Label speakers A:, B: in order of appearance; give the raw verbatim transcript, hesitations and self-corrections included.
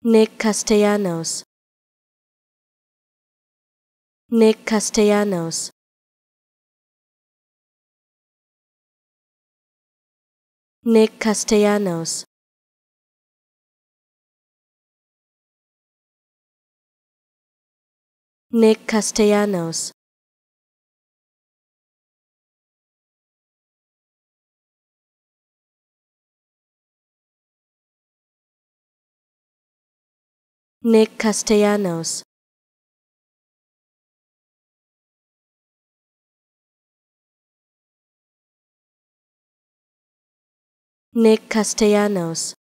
A: Nick Castellanos. Nick Castellanos. Nick Castellanos. Nick Castellanos. Nick Castellanos. Nick Castellanos.